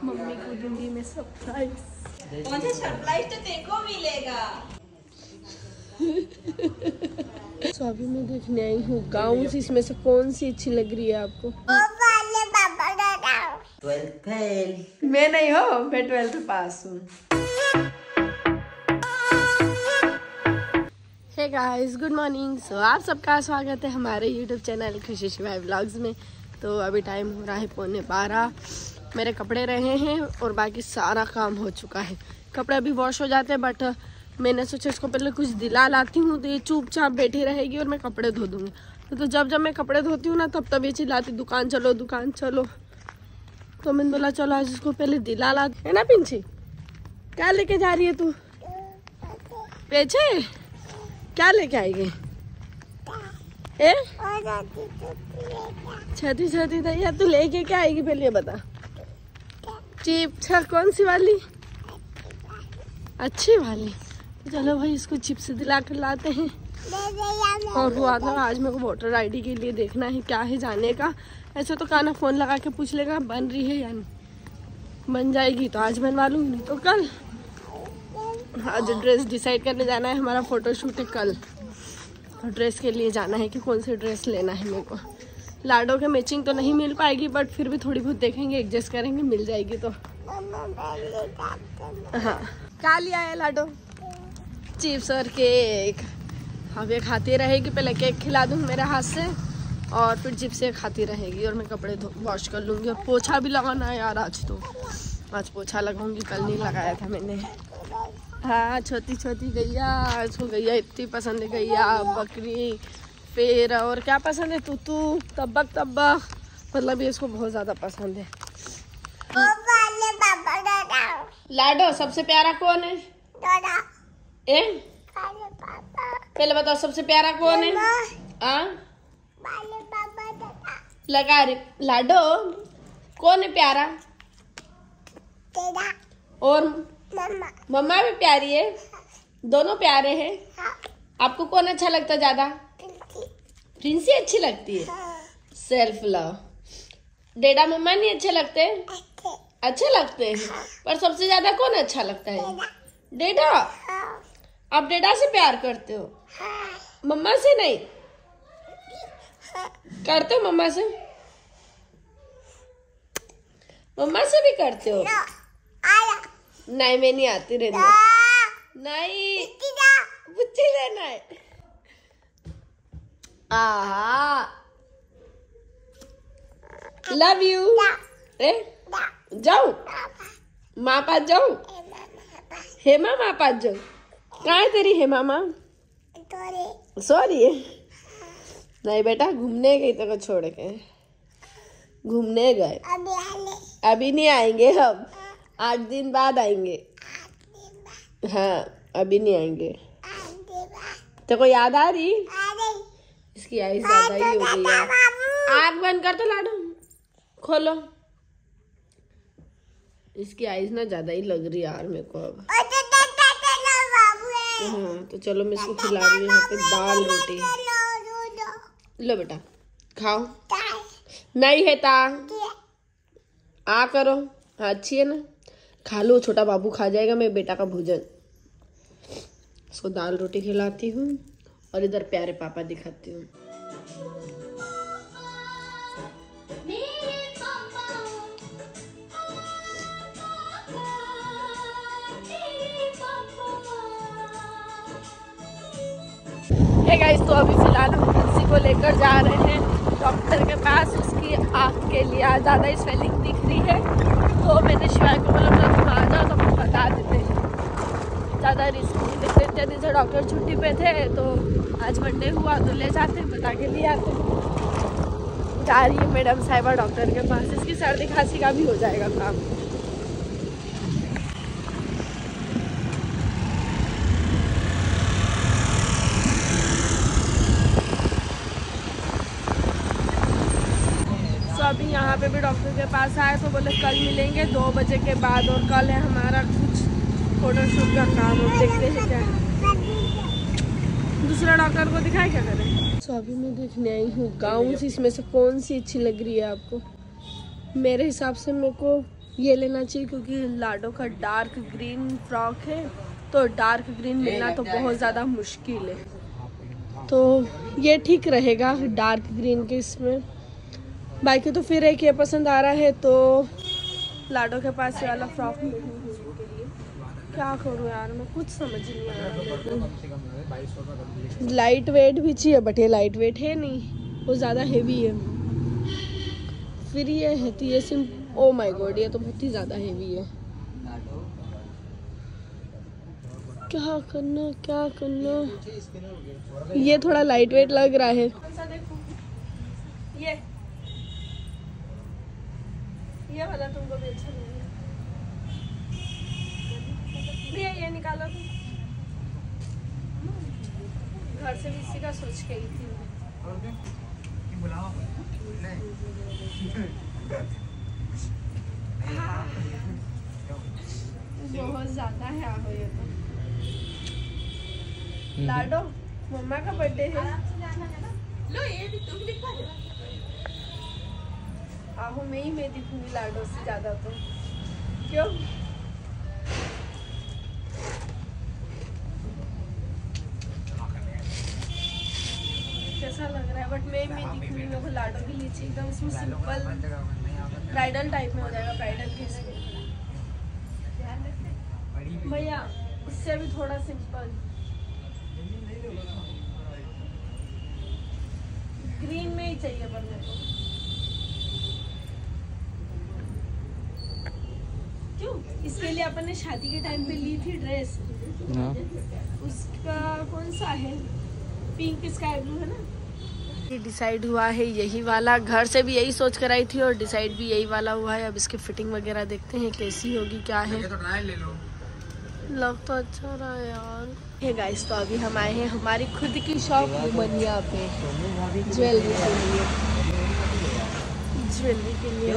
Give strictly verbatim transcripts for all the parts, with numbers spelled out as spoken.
Mummy को दूंगी मैं सरप्राइज। कौन सा सरप्राइज तो तेको मिलेगा। तो अभी मैं देखने आई हूँ गाउन, इसमें से कौन सी अच्छी लग रही है आपको? Twelfth fail. मैं नहीं हो, मैं ट्वेल्थ पास हूँ। Hey guys, good morning. So आप सबका स्वागत है हमारे यूट्यूब चैनल खुशी शिवाय व्लॉग्स में। तो अभी टाइम हो रहा है पौने बारह। मेरे कपड़े रहे हैं और बाकी सारा काम हो चुका है। कपड़े अभी वॉश हो जाते हैं, बट मैंने सोचा इसको पहले कुछ दिला लाती हूँ तो ये चुपचाप बैठी रहेगी और मैं कपड़े धो दूँगी। तो जब जब मैं कपड़े धोती हूँ ना, तब तब ये चिल्लाती दुकान चलो दुकान चलो। तो मैंने बोला चलो आज इसको पहले दिला ला, है ना पिंची? क्या लेके जा रही है तू? पेचे क्या लेके आएगी? ए? छती छती दैया तू लेके क्या आएगी पहले बता। चिप्स कौन सी वाली? अच्छी वाली। तो चलो भाई इसको चिप्स दिला कर लाते हैं। और वो आता आज मेरे को वोटर आईडी के लिए देखना है क्या है जाने का। ऐसे तो काना फोन लगा के पूछ लेगा बन रही है या नहीं। बन जाएगी तो आज बनवा लूंगी, नहीं तो कल। आज ड्रेस डिसाइड करने जाना है, हमारा फोटोशूट है कल। और ड्रेस के लिए जाना है कि कौन सी ड्रेस लेना है मेरे को। लाडो के मैचिंग तो नहीं मिल पाएगी, बट फिर भी थोड़ी बहुत देखेंगे, एडजस्ट करेंगे, मिल जाएगी तो। हाँ क्या लिया है लाडो? चिप्स और केक। अब ये खाती रहेगी, पहले केक खिला दूँ मेरे हाथ से और फिर चिप्स खाती रहेगी और मैं कपड़े वॉश कर लूँगी। और पोछा भी लगाना है यार आज तो। आज पोछा लगाऊंगी, कल नहीं लगाया था मैंने। हाँ छोटी छोटी गैया, इसको गैया इतनी पसंद है। गैया, बकरी, फिर और क्या पसंद है? तूतू, तब्बक तब्बक, मतलब ये इसको बहुत ज़्यादा पसंद है। लाडो सबसे प्यारा कौन है? ए? पहले बताओ सबसे प्यारा कौन है? आ? लगा रे लाडो कौन है प्यारा? और मम्मा। मम्मा भी प्यारी है, दोनों प्यारे हैं। हाँ। आपको कौन अच्छा लगता है ज्यादा? प्रिंसी अच्छी लगती है। हाँ। Self love. डेडा मम्मा नहीं अच्छे लगते? अच्छे, अच्छे लगते हैं। हाँ। पर सबसे ज्यादा कौन अच्छा लगता है? डेडा। हाँ। आप डेडा से प्यार करते हो? हाँ। मम्मा से नहीं? हाँ। करते हो मम्मा से? मम्मा से भी करते हो? नहीं मैं नहीं आती रहने। नहीं बुच्ची लेना है। आहा लव यू। ए जाऊं माँ पास जाऊं? हेमा माँ पास जाऊं? कहाँ है तेरी हेमा माँ? सॉरी है। नहीं बेटा घूमने गई तो छोड़ के घूमने गए। अभी नहीं आएंगे हम, आठ दिन बाद आएंगे। हाँ अभी नहीं आएंगे। तो कोई याद आ रही? इसकी आईज ज्यादा ही हो गई है। आँख बंद कर तो लाडो, खोलो। इसकी आईज ना ज्यादा ही लग रही है यार मेरे को अब। हाँ तो चलो मैं इसको खिला रही हूँ यहाँ पे दाल रोटी। लो बेटा खाओ। नहीं है ता आ करो। हाँ अच्छी है ना, खा लो। छोटा बाबू खा जाएगा मैं बेटा का भोजन। इसको दाल रोटी खिलाती हूँ और इधर प्यारे पापा दिखाती हूँ। हे गाइस, तो अभी फिलहाल हम किसी को लेकर जा रहे हैं डॉक्टर के पास। उसकी आँख के लिए ज़्यादा स्वेलिंग दिख रही है, तो मैंने शिवाय को बोला तुम आ जाओ तो हम बता देते हैं, ज़्यादा रिस्क नहीं लेते। इतने दिन से डॉक्टर छुट्टी पे थे, तो आज मंडे हुआ तो ले जाते बता के लिए आते। जा रही है मैडम साहिबा डॉक्टर के पास, इसकी सर्दी खांसी का भी हो जाएगा काम। तो अभी यहाँ पे भी डॉक्टर के पास आए तो बोले कल मिलेंगे दो बजे के बाद, और कल है हमारा कुछ फोटोशूट का काम। और देखते हैं क्या दूसरा डॉक्टर को दिखाए क्या करें। तो अभी मैं देखने आई हूँ गाउन, इसमें से कौन सी अच्छी लग रही है आपको? मेरे हिसाब से मेरे को ये लेना चाहिए क्योंकि लाडो का डार्क ग्रीन फ्रॉक है, तो डार्क ग्रीन मिलना तो बहुत ज़्यादा मुश्किल है, तो ये ठीक रहेगा डार्क ग्रीन के इसमें। बाकी तो फिर एक ये पसंद आ रहा है, तो लाडो के पास ये वाला फ्रॉक नहीं है उसके लिए। क्या करूँ यार, मैं कुछ समझ नहीं आ रहा। लाइट वेट भी चाहिए बट ये लाइट वेट है नहीं, वो ज़्यादा हेवी है। फिर ये है तो ये सिम, ओ माय गॉड ये तो बहुत ही ज़्यादा हेवी है। क्या करना क्या करना, ये थोड़ा लाइट वेट लग रहा है। ये ये वाला तुमको भी अच्छा लगेगा, ये ये निकालो तुम। घर से भी इसी का सोच के आई थी। बहुत ज्यादा है आहो ये तो। लाडो मम्मा का बर्थडे है, लो ये भी तुम दिखा दो। आहो मैं ही मैं दिखूंगी लाडो से ज्यादा तो, क्यों? कैसा लग रहा है, बट मैं मैं दिखूंगी, मेरे को लाडो के लिए चाहिए एकदम इसमें सिंपल ब्राइडल टाइप में हो जाएगा, ब्राइडल के इसमें। भैया इससे भी थोड़ा सिंपल ग्रीन में ही चाहिए पर मेरे को। क्यों? इसके लिए अपन ने शादी के टाइम पे ली थी ड्रेस, उसका कौन सा है, पिंक स्काई ब्लू है ना। डिसाइड हुआ है यही वाला, घर से भी यही सोच कर आई थी और डिसाइड भी यही वाला हुआ है। अब इसकी फिटिंग वगैरह देखते हैं कैसी होगी क्या है। तो ट्रायल ले लो। लग तो अच्छा रहा है यार। ये गाइस तो अभी हम आए हैं हमारी खुद की शॉप उमनिया पे, ज्वेलरी के लिए। ज्वेलरी के लिए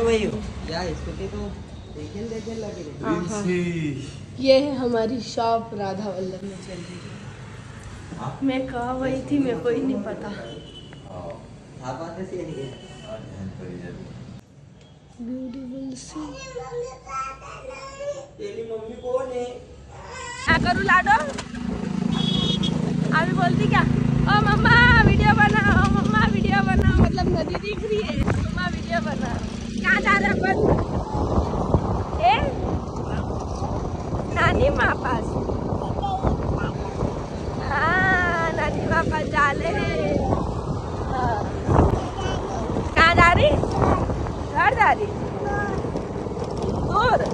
ये है हमारी शॉप राधा वल्लभ में ज्वेलरी। मैं कहा वही थी, मेरे को ही नहीं पता। ब्यूटीफुल सी। तेरी मम्मी कौन है? क्या करूँ लाडो? अभी बोलती क्या? ओ मम्मा वीडियो बना, ओ मम्मा वीडियो बना, मतलब नदी दिख रही है, मम्मा वीडियो बना। क्या जा रहा अपन? ए? नानी माँ पास। हाँ नानी माँ पास जा ले। कहाँ जा रही? घर जा रही? दूर?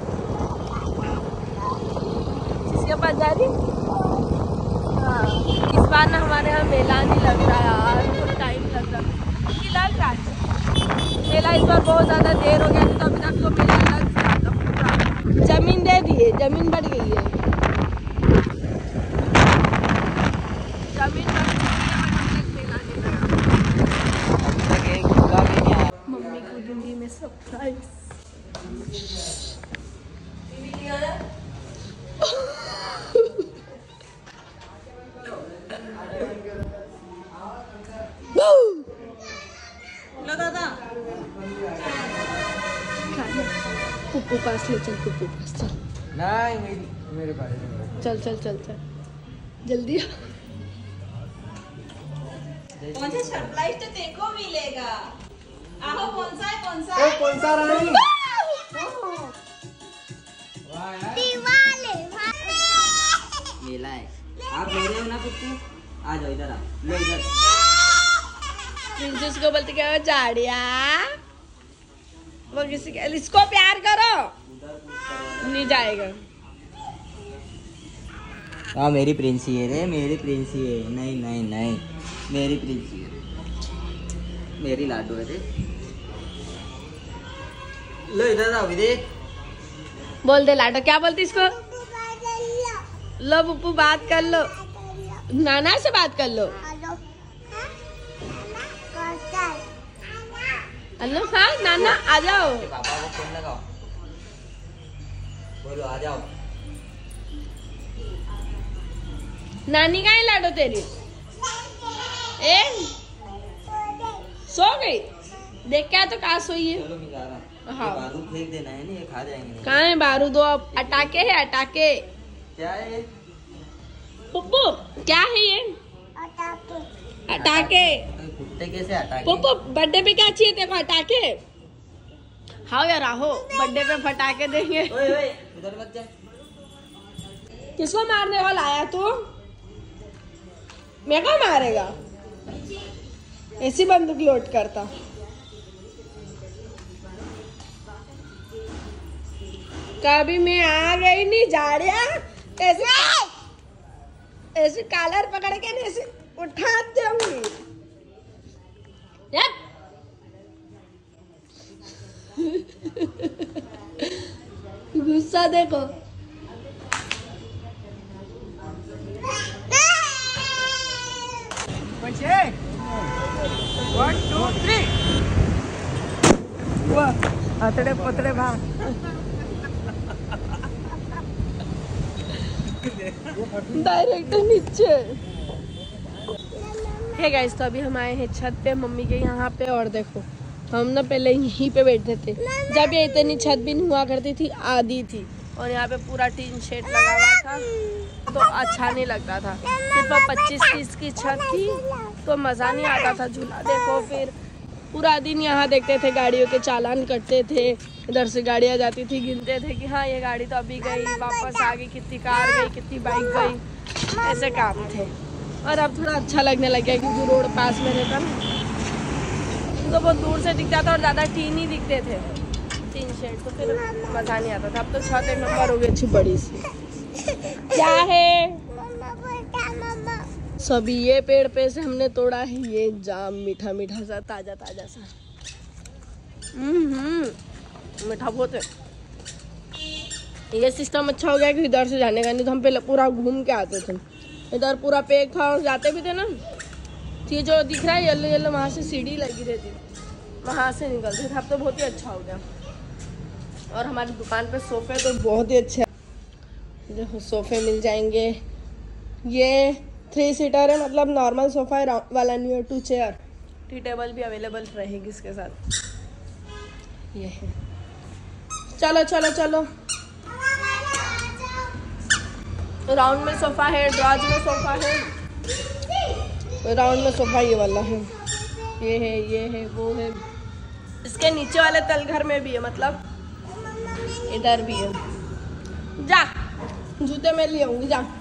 किसके पास जा रही? हाँ इस बार ना हमारे यहाँ मेला नहीं लग रहा यार, थोड़ा टाइम लग रहा है। लग रहा है मेला इस बार बहुत ज़्यादा देर हो गया, तो अभी तक तो मेला लग जाता पूरा। जमीन दे दिए, जमीन बढ़ गई है, जमीन बढ़ गई है, मेला नहीं लगा। मम्मी को दूंगी मैं सरप्राइज। पुप्पू पास ले चल, पुप्पू पास चल। नहीं मेरी मेरे पास चल चल चल चल जल्दी। कौन सा सरप्राइज तो तेको मिलेगा। आहो कौन सा है, कौन सा है? कौन सा रानी? दिवाली मेला है। आप ले रहे हो ना पुप्पू? आ जाओ इधर, आ लो इधर। प्रिंसेस को बोलते क्या जाड़िया, वो किसी के इसको प्यार करो नहीं जाएगा। हाँ मेरी प्रिंसी है रे, मेरी प्रिंसी है। नहीं नहीं नहीं मेरी प्रिंसी है, मेरी लाडू है रे। लो इधर आओ विदे। बोल दे लाडो, क्या बोलती इसको? लो पुप्पू बात कर लो, नाना से बात कर लो। हेलो हाँ नाना आ जाओ। पापा को फोन लगाओ, बोलो आ जाओ। नानी कहाँ है लाडो तेरी? ए सो गई? देख क्या तो कहाँ सोई है? चलो मैं जा रहा हूँ। हाँ बारूद फेंक देना है नहीं, ये खा जाएंगे। कहाँ है बारूद? अब अटाके है, अटाके। क्या है पुप्पू? क्या है ये? अटाके। कुत्ते कैसे अटाके? पुप्पू बर्थडे पे क्या चाहिए तेरे को? अटाके। हाँ यार राहो, बर्थडे पे फटाके देंगे। ओए ओए उधर मत जा। किसको मारने वाला आया तू? मेरे को मारेगा? ऐसी बंदूक लोड करता। कभी मैं आ गई नहीं जा रहा ऐसे ऐसे कॉलर पकड़ के नहीं ऐसे उठा दूंगी। गुस्सा देखो। One two three. अतड़े पतड़े भाग। डायरेक्ट नीचे। हे गाइस, तो अभी हम आए हैं छत पे मम्मी के यहाँ पे। और देखो हम ना पहले यहीं पे बैठते थे जब ये इतनी छत भी नहीं हुआ करती थी, आधी थी। और यहाँ पे पूरा टीन शेड लगा हुआ था तो अच्छा नहीं लगता था। सिर्फ पच्चीस तीस की छत थी तो मज़ा नहीं आता था झूला। देखो फिर पूरा दिन यहाँ देखते थे, गाड़ियों के चालान कटते थे। इधर से गाड़ियाँ जाती थी, गिनते थे कि हाँ ये गाड़ी तो अभी गई, वापस आ गई, कितनी कार गई, कितनी बाइक गई, ऐसे काम थे। और अब थोड़ा अच्छा लगने लग गया क्योंकि रोड पास में रहता ना तो बहुत दूर से दिखता था और ज़्यादा टीन ही दिखते थे, टीन शेड, तो फिर मज़ा नहीं आता था। अब तो छत एक नंबर हो गई अच्छी बड़ी सी। क्या है सभी? ये पेड़ पे से हमने तोड़ा है ये जाम, मीठा मीठा सा, ताजा ताजा सा। हम्म मीठा बहुत है। ये सिस्टम अच्छा हो गया कि इधर से जाने का, नहीं तो हम पहले पूरा घूम के आते थे। इधर पूरा पेक था और जाते भी थे ना, ये जो दिख रहा है येलो येलो, वहाँ से सीढ़ी लगी रहती, वहाँ से निकलते थे। अब तो बहुत ही अच्छा हो गया। और हमारी दुकान पे सोफे तो बहुत ही अच्छे, देखो सोफे मिल जाएंगे। ये थ्री सीटर है, मतलब नॉर्मल सोफा है, राउंड वाला नहीं है, टू चेयर। टी टेबल भी अवेलेबल रहेगी इसके साथ। ये है, चलो चलो चलो। राउंड में सोफा है, ड्रॉज में सोफा है, राउंड में सोफा ये वाला है, ये है, ये है, वो है। इसके नीचे वाले तल घर में भी है, मतलब इधर भी है। जा जूते में ले आऊंगी, जा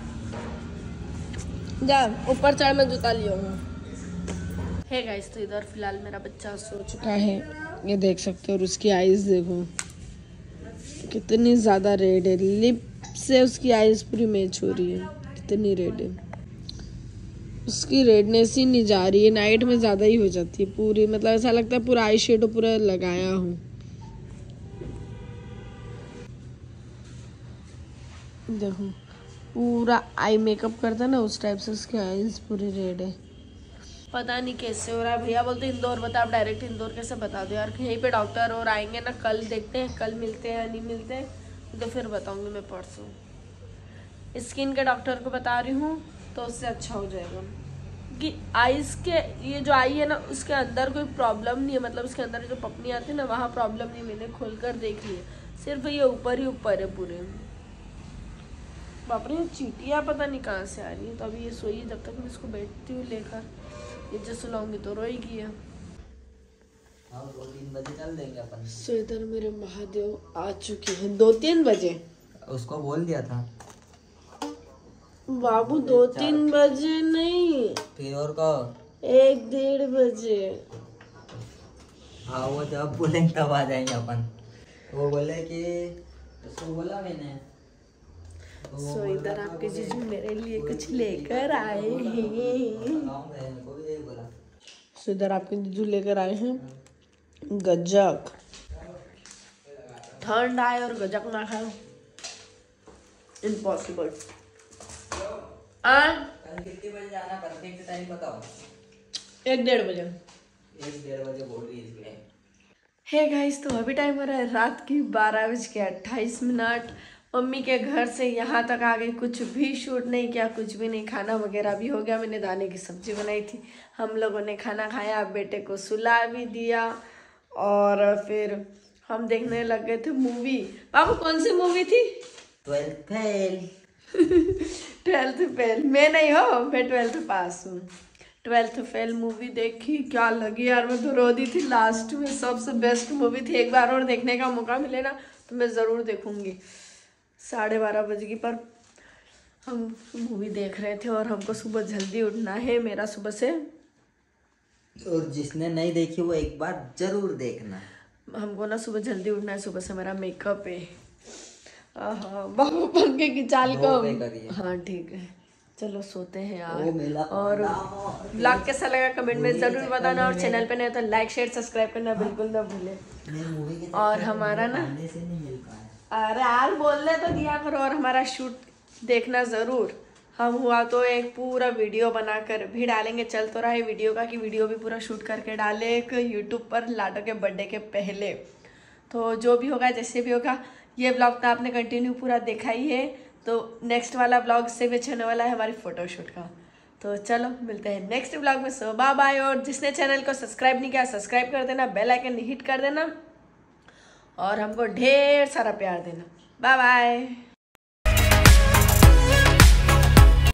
जा ऊपर चढ़ में जूता ले आऊंगा। है गाइस, तो इधर फिलहाल मेरा बच्चा सो चुका है, ये देख सकते हो। और उसकी आईज देखो कितनी ज्यादा रेड है, लिप से उसकी आईज पूरी मैच हो रही है, कितनी रेड है। उसकी रेडनेस ही नहीं जा रही है, नाइट में ज्यादा ही हो जाती है पूरी, मतलब ऐसा लगता है पूरा आई शेडो पूरा लगाया हूँ। देखो पूरा आई मेकअप करता है ना, उस टाइप से उसकी आईज पूरी रेड है। पता नहीं कैसे हो रहा है। भैया बोलते इंदौर बता, आप डायरेक्ट इंदौर कैसे बता दो यार। यहीं पे डॉक्टर और आएंगे ना, कल देखते हैं कल मिलते हैं नहीं मिलते हैं तो फिर बताऊंगी मैं परसों। स्किन के डॉक्टर को बता रही हूँ तो उससे अच्छा हो जाएगा कि आईज के, ये जो आई है ना उसके अंदर कोई प्रॉब्लम नहीं है, मतलब उसके अंदर जो पपनी आती है ना वहाँ प्रॉब्लम नहीं। मैंने खोल कर देख ली है, सिर्फ ये ऊपर ही ऊपर है पूरे। बाप रे चींटियाँ पता नहीं कहाँ से आ रही है। तो अभी ये सोई, जब तक मैं इसको बैठती हूँ लेकर, ये जो सुलाऊंगी तो रोएगी है। दो तीन बजे चल देंगे अपन। सो इधर मेरे महादेव आ चुके हैं, दो तीन बजे उसको बोल दिया था बाबू, दो तीन बजे नहीं, फिर और कहो एक डेढ़ बजे। हाँ वो जब बोलेंगे तब आ जाएंगे अपन। वो बोले कि उसको बोला मैंने। सो इधर आपके जीजू मेरे लिए कुछ लेकर आए हैं। सो इधर आपके जीजू लेकर आए हैं गजक। ठंड आए और गजक ना खाओ, इम्पॉसिबल। कितने बजे जाना, परफेक्ट टाइम बताओ। एक डेढ़ बजे। एक डेढ़ बजे बोल रही है। हे गाइस, तो अभी टाइम हो रहा है रात की बारह बज के अट्ठाईस मिनट। मम्मी के घर से यहाँ तक आ गई, कुछ भी शूट नहीं किया, कुछ भी नहीं। खाना वगैरह भी हो गया, मैंने दाने की सब्जी बनाई थी, हम लोगों ने खाना खाया, बेटे को सुला भी दिया और फिर हम देखने लग गए थे मूवी। बाबू कौन सी मूवी थी? Twelfth fail. ट्वेल्थ फेल मैं नहीं हो, मैं ट्वेल्थ पास हूँ। ट्वेल्थ फेल मूवी देखी, क्या लगी यार, मैं तो रो दी थी लास्ट में। सबसे बेस्ट मूवी थी, एक बार और देखने का मौका मिले ना तो मैं ज़रूर देखूंगी। साढ़े बारह बजे की पर हम मूवी देख रहे थे और हमको सुबह जल्दी उठना है, मेरा सुबह से। और जिसने नहीं देखी वो एक बार जरूर देखना। हमको ना सुबह जल्दी उठना है, सुबह से मेरा मेकअप है। बाबू पंखे की चाल को। हाँ ठीक है, चलो सोते हैं यार। और ब्लॉग कैसा लगा कमेंट में जरूर बताना, और चैनल पे नहीं तो लाइक शेयर सब्सक्राइब करना बिल्कुल ना भूले। और हमारा ना, अरे यार बोलने तो दिया करो, और हमारा शूट देखना जरूर। हम हुआ तो एक पूरा वीडियो बनाकर भी डालेंगे, चल तो रहा है वीडियो का कि वीडियो भी पूरा शूट करके डाले एक यूट्यूब पर लाडो के बर्थडे के पहले। तो जो भी होगा जैसे भी होगा, ये ब्लॉग तो आपने कंटिन्यू पूरा देखा ही है, तो नेक्स्ट वाला ब्लॉग से भी अच्छा होने वाला है हमारी फोटोशूट का। तो चलो मिलते हैं नेक्स्ट ब्लॉग में। So bye bye. और जिसने चैनल को सब्सक्राइब नहीं किया सब्सक्राइब कर देना, बेल आइकन हिट कर देना और हमको ढेर सारा प्यार देना। Bye bye.